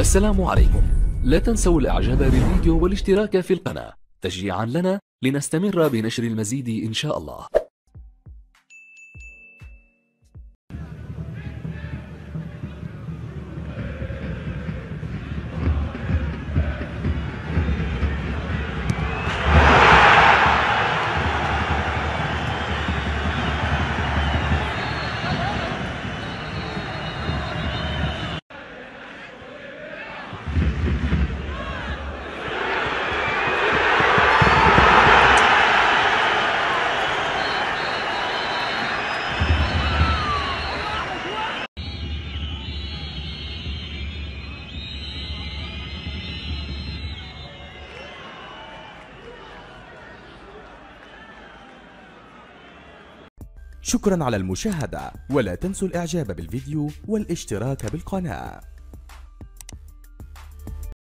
السلام عليكم. لا تنسوا الاعجاب بالفيديو والاشتراك في القناة تشجيعا لنا لنستمر بنشر المزيد إن شاء الله. شكرا على المشاهدة، ولا تنسوا الإعجاب بالفيديو والاشتراك بالقناة.